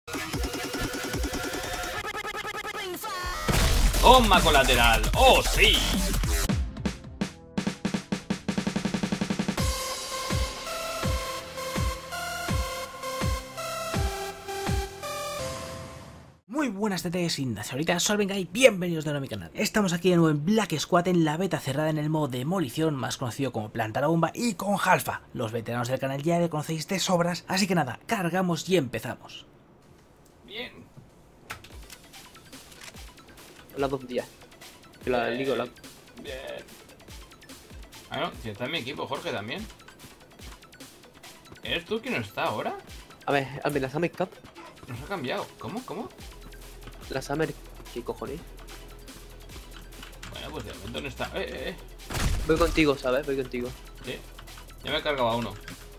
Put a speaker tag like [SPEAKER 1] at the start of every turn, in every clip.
[SPEAKER 1] Toma colateral. ¡Oh, sí!
[SPEAKER 2] Muy buenas TTs, Indas, ahorita Solvenga y bienvenidos de nuevo a mi canal. Estamos aquí de nuevo en Black Squad en la beta cerrada en el modo Demolición, más conocido como Planta la Bomba, y con Halfa. Los veteranos del canal ya me conocéis de sobras, así que nada, cargamos y empezamos.
[SPEAKER 1] Bien.
[SPEAKER 3] Las 2 días. Que la ligo la.
[SPEAKER 1] Bien. Ah, no, si está en mi equipo, Jorge también. ¿Eres tú quien no está ahora?
[SPEAKER 3] A ver, la Summer Cup.
[SPEAKER 1] Nos ha cambiado. ¿Cómo? ¿Cómo?
[SPEAKER 3] La Summer. ¿Qué cojones?
[SPEAKER 1] Bueno, pues de momento no está.
[SPEAKER 3] Voy contigo, ¿sabes? Voy contigo.
[SPEAKER 1] Sí. Ya me he cargado a uno.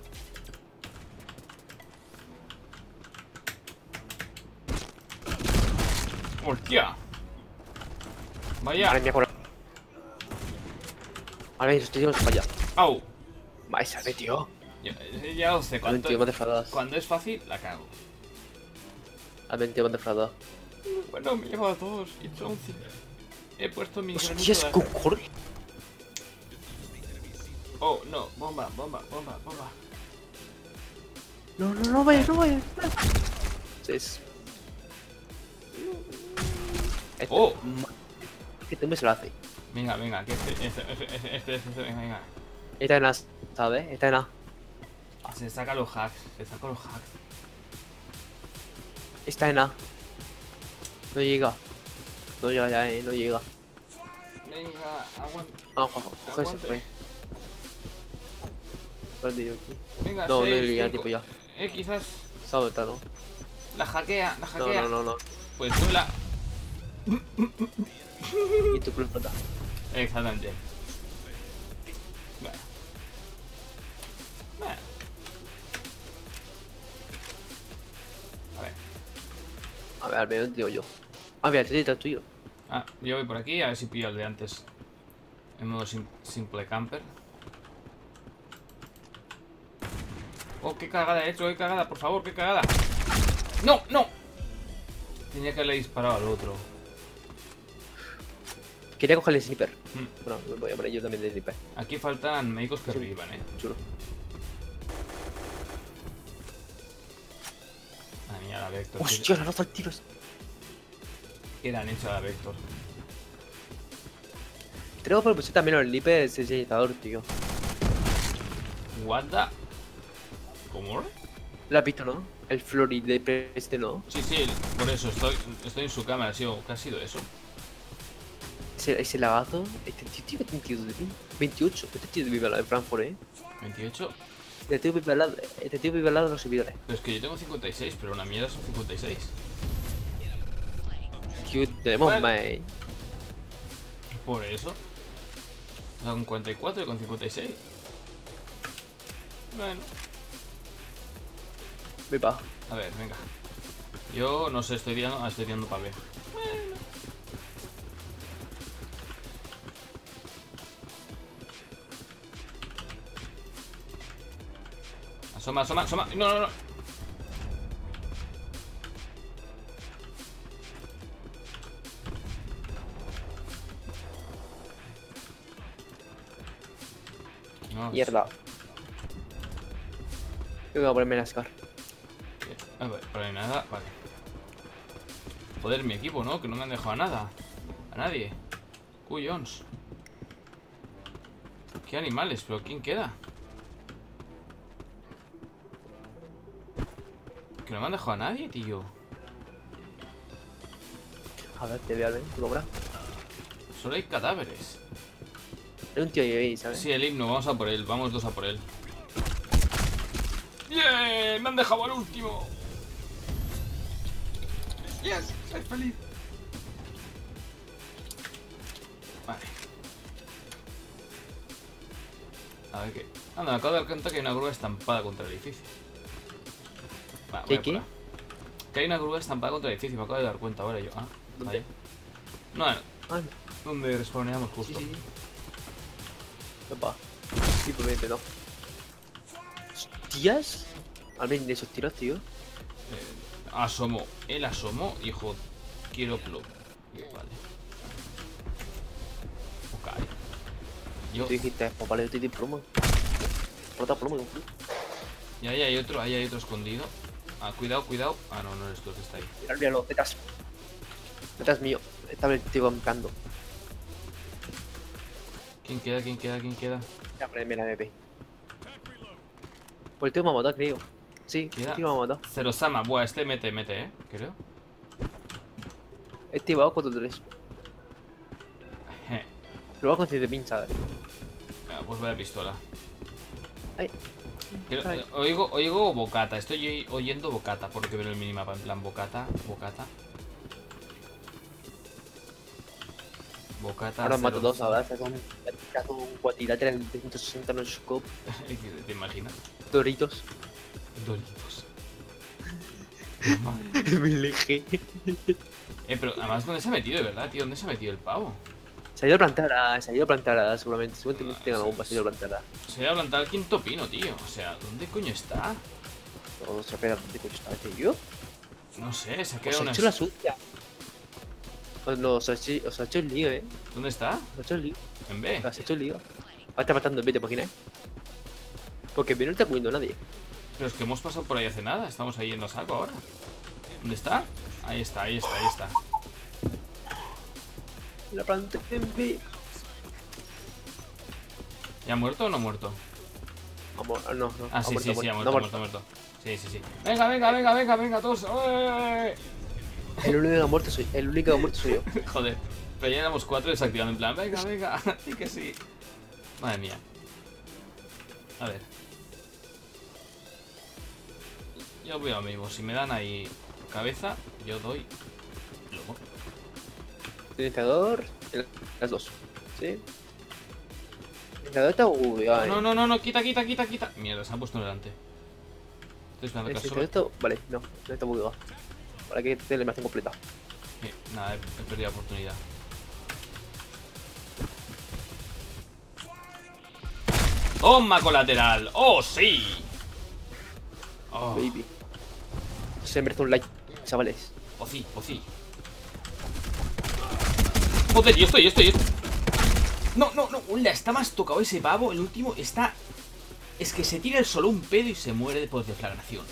[SPEAKER 1] ¡Hostia! Vaya.
[SPEAKER 3] Madre mía, por. A ver, estoy llegando para allá.
[SPEAKER 1] ¡Au!
[SPEAKER 3] Vaya, sale, tío.
[SPEAKER 1] Ya lo sé.
[SPEAKER 3] Al tío, me has defraudado.
[SPEAKER 1] Cuando es fácil, la cago.
[SPEAKER 3] Al tío, me has defraudado.
[SPEAKER 1] Bueno, me llevo a todos. Y son 5. He puesto mi
[SPEAKER 3] Hostia,
[SPEAKER 1] granito
[SPEAKER 3] es
[SPEAKER 1] de-
[SPEAKER 3] cojones.
[SPEAKER 1] Oh, no. Bomba.
[SPEAKER 3] No vayas, no vayas. Sí, es.
[SPEAKER 1] Oh.
[SPEAKER 3] Que tú me se lo hace.
[SPEAKER 1] Venga, que este, venga.
[SPEAKER 3] Esta es nada, ¿sabes? Esta es nada.
[SPEAKER 1] Ah, se saca los hacks.
[SPEAKER 3] Esta es nada. No llega. No llega ya, no llega.
[SPEAKER 1] Venga, aguanta.
[SPEAKER 3] Vamos, coge ese, pues. Espérate yo aquí.
[SPEAKER 1] Venga,
[SPEAKER 3] No, no
[SPEAKER 1] 6,
[SPEAKER 3] llega
[SPEAKER 1] 5.
[SPEAKER 3] tipo ya.
[SPEAKER 1] Quizás
[SPEAKER 3] Se ha vuelto, ¿no?
[SPEAKER 1] la hackea.
[SPEAKER 3] No.
[SPEAKER 1] Pues tú la...
[SPEAKER 3] Y tu culpa.
[SPEAKER 1] Exactamente. Bueno. A ver.
[SPEAKER 3] A ver, al digo yo. A ver, el tuyo.
[SPEAKER 1] Ah, yo voy por aquí a ver si pillo el de antes. En modo simple camper. Oh, qué cagada he hecho, qué cagada, por favor, qué cagada. ¡No! Tenía que haberle disparado al otro.
[SPEAKER 3] Quería coger el sniper.
[SPEAKER 1] Mm.
[SPEAKER 3] Bueno, me voy a poner yo también de sniper.
[SPEAKER 1] Aquí faltan médicos que
[SPEAKER 3] Sí.
[SPEAKER 1] revivan,
[SPEAKER 3] Chulo.
[SPEAKER 1] Madre mía, la Vector.
[SPEAKER 3] Hostia, la lanza al tiro.
[SPEAKER 1] ¿Qué le han hecho a la Vector?
[SPEAKER 3] Tenemos por pusir también el sniper sensibilizador, tío.
[SPEAKER 1] What the... ¿Cómo?
[SPEAKER 3] Lo has visto, ¿no? El Flori de este, ¿no?
[SPEAKER 1] Sí, por eso estoy en su cámara. ¿Qué ha sido eso?
[SPEAKER 3] Ese lagazo. Este tío que tiene 22 de pin. 28. Este tío vive al lado de Frankfurt,
[SPEAKER 1] 28.
[SPEAKER 3] Este tío vive al lado de los servidores.
[SPEAKER 1] Pero es que yo tengo 56, pero una mierda son 56.
[SPEAKER 3] Tío, tenemos
[SPEAKER 1] Bueno.
[SPEAKER 3] más,
[SPEAKER 1] Por eso. O sea, con 44 y con 56. Bueno.
[SPEAKER 3] Me pa.
[SPEAKER 1] A ver, venga. Yo no sé, estoy tirando para ver. Asoma. No. No,
[SPEAKER 3] Mierda. Yo voy a ponerme en Ascar.
[SPEAKER 1] A ver, para nada, vale. Joder, mi equipo, ¿no? Que no me han dejado nada. A nadie. Cuyons. ¿Qué animales? ¿Pero quién queda? Que no me han dejado a nadie, tío.
[SPEAKER 3] A ver, te voy a ver, tu obra.
[SPEAKER 1] Solo hay cadáveres.
[SPEAKER 3] Hay un tío ahí, ¿sabes?
[SPEAKER 1] Sí, el himno, vamos a por él. Vamos dos a por él. ¡Yeah! ¡Me han dejado al último! ¡Yes! ¡Soy feliz! Vale. A ver qué. Anda, me acabo de dar cuenta que hay una grúa estampada contra el edificio. Va, voy a
[SPEAKER 3] ¿Qué?
[SPEAKER 1] por ahí. Que hay una grúa estampada contra el edificio, me acabo de dar cuenta ahora yo. Ah,
[SPEAKER 3] ¿Dónde?
[SPEAKER 1] ahí. No,
[SPEAKER 3] Ah,
[SPEAKER 1] donde respawneamos justo.
[SPEAKER 3] sí. Opa. Sí, pues vente, no. ¿Hostias? Al menos de esos tiros, tío.
[SPEAKER 1] Asomo. Él asomó y dijo, quiero plug. Vale. Ok. Yo...
[SPEAKER 3] Tú dijiste, pues vale, yo te di plomo. Rota plomo.
[SPEAKER 1] Y ahí hay otro escondido. Ah, cuidado, cuidado. Ah, no, no eres tú el que está ahí.
[SPEAKER 3] Míralo, detrás. Detrás mío. Estaba el tío campando.
[SPEAKER 1] ¿Quién queda? ¿Quién queda? ¿Quién queda?
[SPEAKER 3] Mira, MP. Pues el tío me ha matado, creo. Sí,
[SPEAKER 1] ¿Queda?
[SPEAKER 3] el tío me ha matado.
[SPEAKER 1] Zerosama. Buah, este mete, creo.
[SPEAKER 3] Este va 4-3.
[SPEAKER 1] Je.
[SPEAKER 3] Lo va con 7 pinchas.
[SPEAKER 1] Ah, pues vaya pistola.
[SPEAKER 3] Ay. Ay.
[SPEAKER 1] Oigo bocata. Estoy oyendo bocata porque veo el minimapa. En plan, bocata.
[SPEAKER 3] Ahora mato dos, ahora haces un cuadrilátero en 360 no scope.
[SPEAKER 1] ¿Te imaginas?
[SPEAKER 3] Doritos.
[SPEAKER 1] Doritos.
[SPEAKER 3] Me elegí.
[SPEAKER 1] Pero además, ¿dónde se ha metido, de verdad, tío? ¿Dónde se ha metido el pavo?
[SPEAKER 3] Se ha ido a plantar, seguramente. Seguramente tenga la bomba, se ha ido a plantar.
[SPEAKER 1] Se ha plantado el quinto pino, tío. O sea, ¿dónde coño está?
[SPEAKER 3] O sea, espera, ¿dónde coño está este tío?
[SPEAKER 1] No sé, se ha
[SPEAKER 3] Os
[SPEAKER 1] quedado
[SPEAKER 3] ha
[SPEAKER 1] una...
[SPEAKER 3] hecho la sucia. No, os ha hecho el lío,
[SPEAKER 1] ¿Dónde está?
[SPEAKER 3] Os ha hecho el lío.
[SPEAKER 1] En B.
[SPEAKER 3] Os ha hecho el lío. Ahora está matando en B, ¿te imaginas? Porque en B no está comiendo nadie.
[SPEAKER 1] Pero es que hemos pasado por ahí hace nada. Estamos ahí yendo a saco ahora. ¿Dónde está? Ahí está.
[SPEAKER 3] La planta en B.
[SPEAKER 1] ¿Ya ha muerto o no ha muerto?
[SPEAKER 3] Vamos, no.
[SPEAKER 1] Ah, sí, sí, ha
[SPEAKER 3] No,
[SPEAKER 1] muerto. Sí. Venga, todos. ¡Ué!
[SPEAKER 3] El único que ha muerto soy yo.
[SPEAKER 1] Joder. Pero ya éramos 4 desactivando en plan. Venga. Sí que sí. Madre mía. A ver. Yo voy a lo mismo. Si me dan ahí cabeza, yo doy lomo.
[SPEAKER 3] Iniciador, las dos. ¿Sí? Iniciador está bugueado.
[SPEAKER 1] No, quita. Mierda, se han puesto delante. Estoy esperando que solo.
[SPEAKER 3] Esto, vale, no está bugueado. Para que te la imagen completa.
[SPEAKER 1] Nada, he perdido la oportunidad. ¡Toma colateral! ¡Oh, sí! Oh.
[SPEAKER 3] Baby. Se merece un like, chavales.
[SPEAKER 1] O sí. Joder, yo estoy. No. Hola, está más tocado ese pavo. El último está... Es que se tira el solo un pedo y se muere por deflagración.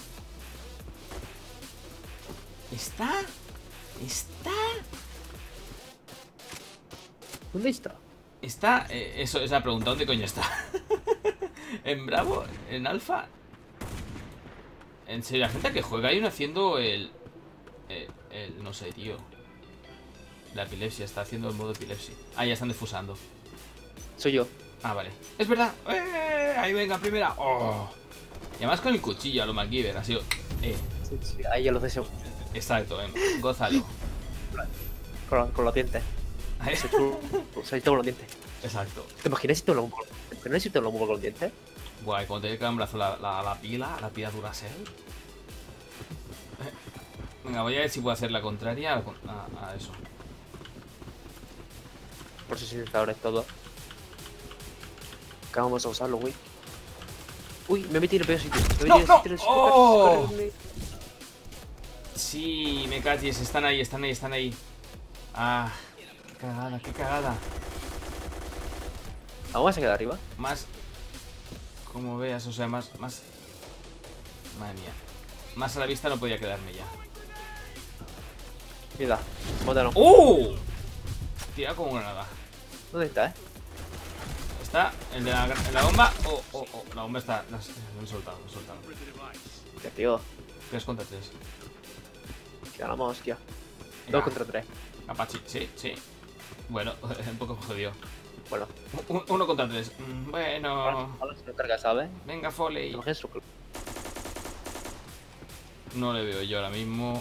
[SPEAKER 1] ¿Está?
[SPEAKER 3] ¿Dónde está?
[SPEAKER 1] Está... eso es la pregunta. ¿Dónde coño está? ¿En Bravo? ¿En Alfa? En serio, la gente que juega hay uno haciendo el... No sé, tío. La epilepsia, está haciendo el modo epilepsia. Ah, ya están defusando.
[SPEAKER 3] Soy yo.
[SPEAKER 1] Ah, vale. ¡Es verdad! Ahí venga, primera. ¡Oh! Y además con el cuchillo a lo MacGyver, ha sido...
[SPEAKER 3] Sí, ahí ya lo deseo.
[SPEAKER 1] Exacto, gózalo.
[SPEAKER 3] Con los dientes. Se ha hecho con los dientes.
[SPEAKER 1] Exacto.
[SPEAKER 3] ¿Te imaginas si te lo muevo con los dientes?
[SPEAKER 1] Guay, cuando te queda en brazo la pila Duracell. Venga, voy a ver si puedo hacer la contraria a eso.
[SPEAKER 3] Por si sintetadores todo. ¿Qué vamos a usarlo, güey? Uy, me metí en el peor sitio.
[SPEAKER 1] ¡No! ¡Oh! Sí, me calles, están ahí. Ah, qué cagada.
[SPEAKER 3] ¿Vamos a quedar arriba?
[SPEAKER 1] Más, como veas, o sea, más. Madre mía. Más a la vista no podía quedarme ya.
[SPEAKER 3] Mira, bótalo.
[SPEAKER 1] ¡Oh! Tira como granada.
[SPEAKER 3] ¿Dónde está,
[SPEAKER 1] Está en la bomba. Oh. La bomba está. Lo he soltado.
[SPEAKER 3] Ya, tío.
[SPEAKER 1] 3 contra 3.
[SPEAKER 3] Ganamos, hostia.
[SPEAKER 1] Venga.
[SPEAKER 3] 2 contra 3.
[SPEAKER 1] Apache, sí. Bueno, un poco jodido.
[SPEAKER 3] Bueno.
[SPEAKER 1] 1 contra 3. Bueno.
[SPEAKER 3] Ahora se lo carga, ¿sabes?
[SPEAKER 1] Venga, Foley. No le veo yo ahora mismo.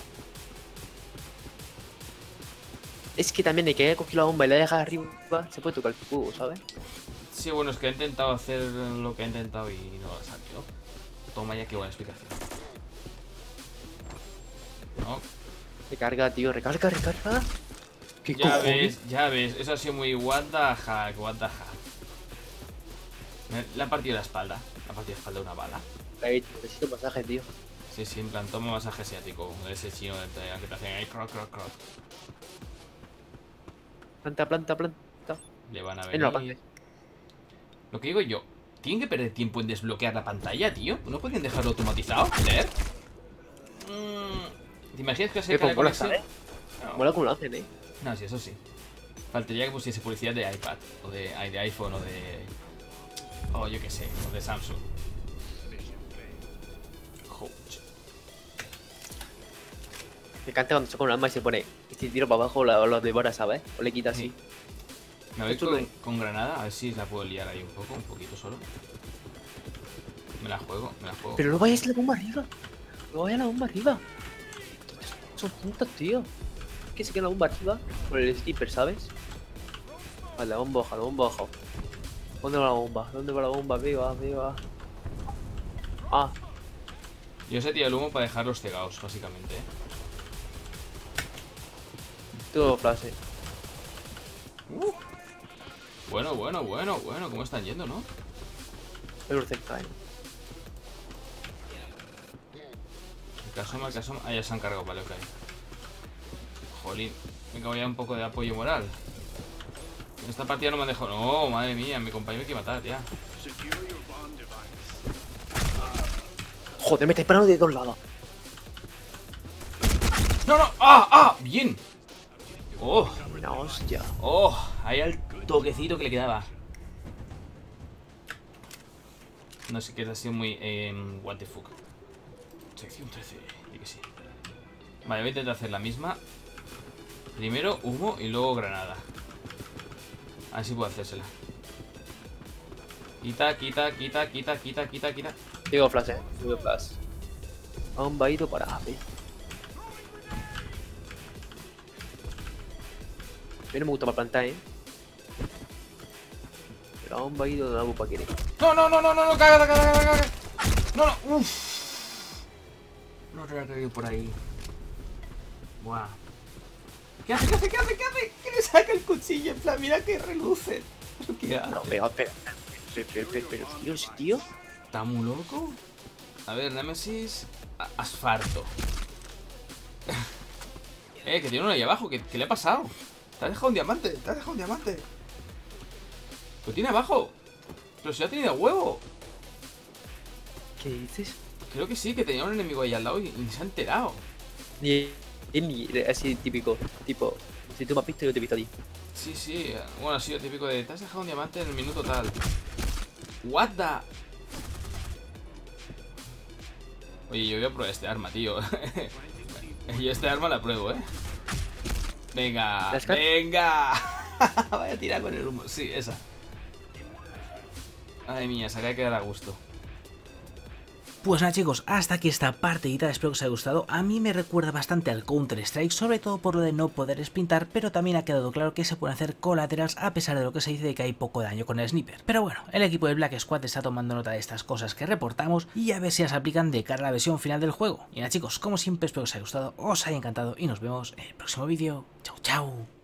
[SPEAKER 3] Es que también de que haya cogido la bomba y la deja arriba, se puede tocar el cubo, ¿sabes?
[SPEAKER 1] Sí, bueno, es que he intentado hacer lo que he intentado y no lo ha salido. Toma ya, qué buena explicación. No.
[SPEAKER 3] Recarga, tío, recarga. ¿Qué
[SPEAKER 1] Ya ves, eso ha sido muy what the heck. Le ha partido la espalda. Le ha partido la espalda una bala.
[SPEAKER 3] Necesito un masaje, tío.
[SPEAKER 1] Sí, sí, en plan, toma masaje asiático. Ese chino que te hacen ahí, croc, croc, croc.
[SPEAKER 3] Planta, planta, planta.
[SPEAKER 1] Le van a
[SPEAKER 3] No la
[SPEAKER 1] venir.
[SPEAKER 3] plantes.
[SPEAKER 1] Lo que digo yo, ¿tienen que perder tiempo en desbloquear la pantalla, tío? ¿No pueden dejarlo automatizado? ¿Leer? ¿Te imaginas que se
[SPEAKER 3] Pero
[SPEAKER 1] cae la
[SPEAKER 3] ¿cómo lo
[SPEAKER 1] conexión?
[SPEAKER 3] sabe?
[SPEAKER 1] No.
[SPEAKER 3] Mola como lo hacen,
[SPEAKER 1] No, sí, eso sí. Faltaría que pusiese publicidad de iPad, o de iPhone, o de... O yo qué sé, o de Samsung. Ouch.
[SPEAKER 3] Me encanta cuando se con un arma y se pone este tiro para abajo, lo devora, ¿sabes? O le quita así.
[SPEAKER 1] Sí. Me voy
[SPEAKER 3] Esto
[SPEAKER 1] con granada, a ver si la puedo liar ahí un poquito solo. Me la juego, me la juego.
[SPEAKER 3] Pero no vayas a la bomba arriba. No vayas a la bomba arriba. Son puntos, tío. Es que se queda la bomba arriba por el skipper, ¿sabes? Vale, la bomba baja, la bomba baja. ¿Dónde va la bomba? ¿Dónde va la bomba? Arriba, arriba. Ah,
[SPEAKER 1] Yo se tira el humo para dejarlos cegados, básicamente, ¿eh?
[SPEAKER 3] todo frase.
[SPEAKER 1] Bueno, ¿cómo están yendo, no?
[SPEAKER 3] Pero cerca,
[SPEAKER 1] El que asoma. Ah, ya se han cargado, vale, ok. Jolín, me cago ya un poco de apoyo moral. En esta partida no me han dejado. No, madre mía, mi compañero me quiere matar, ya.
[SPEAKER 3] Joder, me está disparando de dos lados.
[SPEAKER 1] ¡No, no! ¡Ah! ¡Bien! ¡Oh!
[SPEAKER 3] Una hostia.
[SPEAKER 1] ¡Oh! Ahí al toquecito que le quedaba. No sé qué ha sido muy... what the fuck. Sección 13, y que sí. Vale, voy a intentar hacer la misma. Primero humo y luego granada. A ver si puedo hacérsela. Quita.
[SPEAKER 3] Digo flash, digo flash. Aún va ido para AP. A mí no me gusta para plantar, pero aún va ido de algo para querer.
[SPEAKER 1] No, caga. No, uff. No te voy a caer por ahí. Buah. ¿Qué hace? ¿Qué le saca el cuchillo? En plan, mira que reluce. ¿Qué hace?
[SPEAKER 3] No, pero, tío, ese tío.
[SPEAKER 1] ¿Está muy loco? A ver, Nemesis. Asfarto. Que tiene uno ahí abajo. ¿Qué le ha pasado? Te has dejado un diamante. Lo tiene abajo. Pero si ha tenido huevo.
[SPEAKER 3] ¿Qué dices?
[SPEAKER 1] Creo que sí, que tenía un enemigo ahí al lado y se ha enterado.
[SPEAKER 3] Ni así típico, tipo, si tú me has visto, yo te he visto a ti.
[SPEAKER 1] Sí. Bueno, ha sido típico de... Te has dejado un diamante en el minuto tal. What the... Oye, yo voy a probar este arma, tío. Yo este arma la pruebo, Venga. Voy a tirar con el humo. Sí, esa. Ay mía, se acaba de quedar a gusto.
[SPEAKER 2] Pues nada chicos, hasta aquí esta partidita, espero que os haya gustado. A mí me recuerda bastante al Counter Strike, sobre todo por lo de no poder sprintar, pero también ha quedado claro que se pueden hacer collaterals a pesar de lo que se dice de que hay poco daño con el sniper. Pero bueno, el equipo del Black Squad está tomando nota de estas cosas que reportamos y a ver si las aplican de cara a la versión final del juego. Y nada chicos, como siempre espero que os haya gustado, os haya encantado y nos vemos en el próximo vídeo. Chau chau.